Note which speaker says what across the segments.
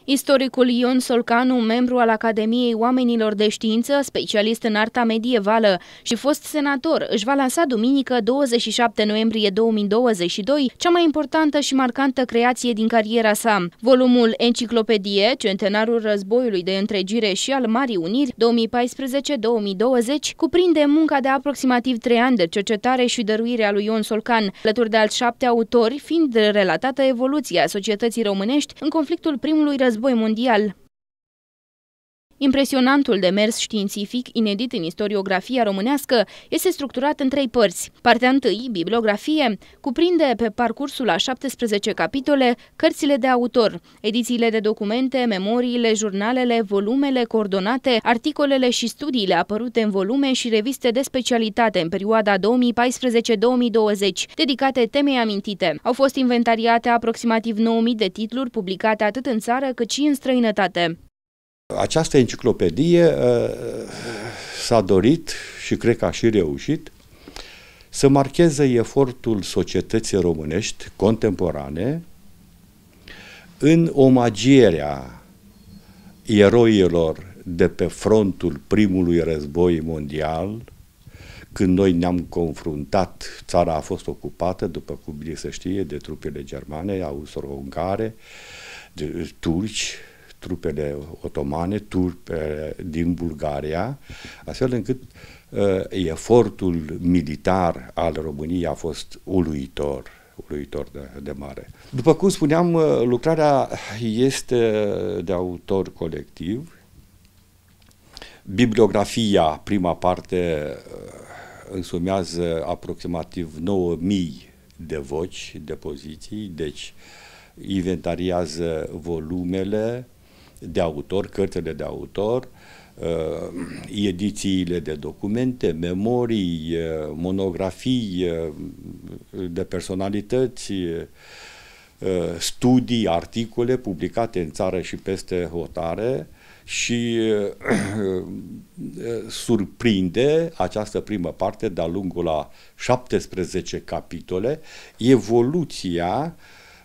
Speaker 1: Istoricul Ion Solcanu, membru al Academiei Oamenilor de Știință, specialist în arta medievală și fost senator, își va lansa duminică 27 noiembrie 2022 cea mai importantă și marcantă creație din cariera sa. Volumul Enciclopedie, Centenarul Războiului de Întregire și al Marii Uniri 2014-2020, cuprinde munca de aproximativ 3 ani de cercetare și dăruire a lui Ion Solcan, alături de alți 7 autori, fiind relatată evoluția societății românești în conflictul primului război mondial. Impresionantul demers științific, inedit în istoriografia românească, este structurat în 3 părți. Partea 1, bibliografie, cuprinde pe parcursul a 17 capitole cărțile de autor, edițiile de documente, memoriile, jurnalele, volumele, coordonate, articolele și studiile apărute în volume și reviste de specialitate în perioada 2014-2020, dedicate temei amintite. Au fost inventariate aproximativ 9000 de titluri publicate atât în țară cât și în străinătate.
Speaker 2: Această enciclopedie s-a dorit, și cred că a și reușit, să marcheze efortul societății românești contemporane în omagierea eroilor de pe frontul primului război mondial, când noi ne-am confruntat, țara a fost ocupată, după cum bine se știe, de trupele germane, austro-ungare, de turci, trupele otomane, trupele din Bulgaria, astfel încât efortul militar al României a fost uluitor de mare. După cum spuneam, lucrarea este de autor colectiv. Bibliografia, prima parte, însumează aproximativ 9000 de voci, de poziții, deci inventariază volumele de autor, cărțile de autor, edițiile de documente, memorii, monografii de personalități, studii, articole publicate în țară și peste hotare și surprinde această primă parte de-a lungul a 17 capitole evoluția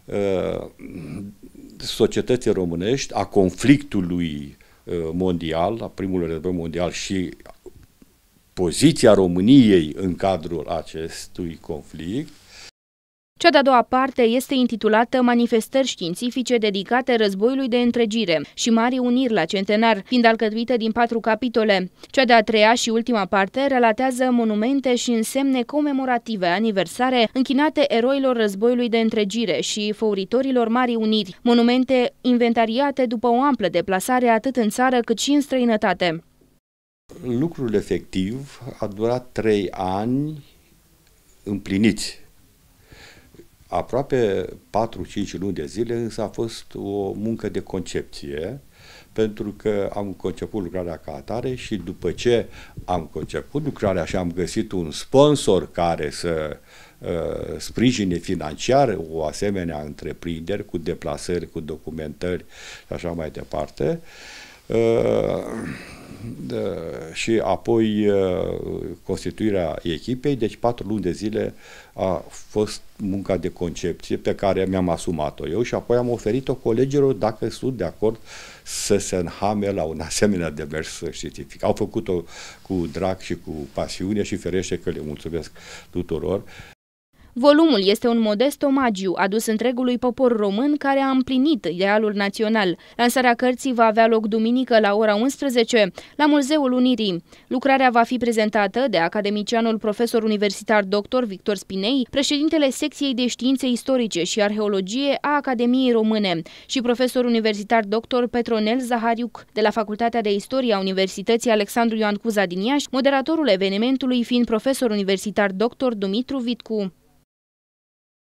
Speaker 2: societății românești, a conflictului mondial, a primului război mondial și poziția României în cadrul acestui conflict.
Speaker 1: Cea de-a doua parte este intitulată Manifestări științifice dedicate războiului de întregire și Marii Uniri la centenar, fiind alcătuită din 4 capitole. Cea de-a treia și ultima parte relatează monumente și însemne comemorative, aniversare, închinate eroilor războiului de întregire și făuritorilor Marii Uniri, monumente inventariate după o amplă deplasare atât în țară cât și în străinătate.
Speaker 2: Lucrul efectiv a durat 3 ani împliniți. Aproape 4-5 luni de zile, însă a fost o muncă de concepție, pentru că am conceput lucrarea ca atare și după ce am conceput lucrarea și am găsit un sponsor care să sprijine financiar o asemenea întreprinderi cu deplasări, cu documentări și așa mai departe, și apoi constituirea echipei, deci 4 luni de zile a fost munca de concepție pe care mi-am asumat-o eu și apoi am oferit-o colegilor dacă sunt de acord să se înhame la un asemenea demers științific. Au făcut-o cu drag și cu pasiune și ferește că le mulțumesc tuturor.
Speaker 1: Volumul este un modest omagiu adus întregului popor român care a împlinit idealul național. Lansarea cărții va avea loc duminică la ora 11 la Muzeul Unirii. Lucrarea va fi prezentată de academicianul profesor universitar dr. Victor Spinei, președintele secției de științe istorice și arheologie a Academiei Române, și profesor universitar dr. Petronel Zahariuc de la Facultatea de Istorie a Universității Alexandru Ioan Cuza din Iași, moderatorul evenimentului fiind profesor universitar dr. Dumitru Vitcu.